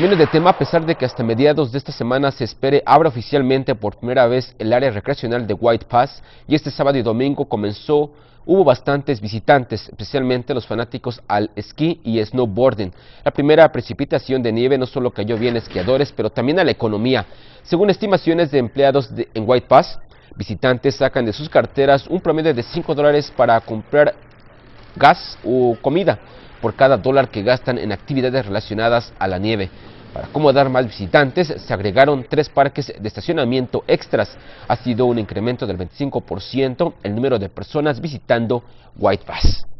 Cambiando de tema, a pesar de que hasta mediados de esta semana se espere abra oficialmente por primera vez el área recreacional de White Pass, y este sábado y domingo hubo bastantes visitantes, especialmente los fanáticos al esquí y snowboarding. La primera precipitación de nieve no solo cayó bien a esquiadores, pero también a la economía. Según estimaciones de empleados en White Pass, visitantes sacan de sus carteras un promedio de $5 para comprar gas o comida por cada dólar que gastan en actividades relacionadas a la nieve. Para acomodar más visitantes, se agregaron 3 parques de estacionamiento extras. Ha sido un incremento del 25% el número de personas visitando White Pass.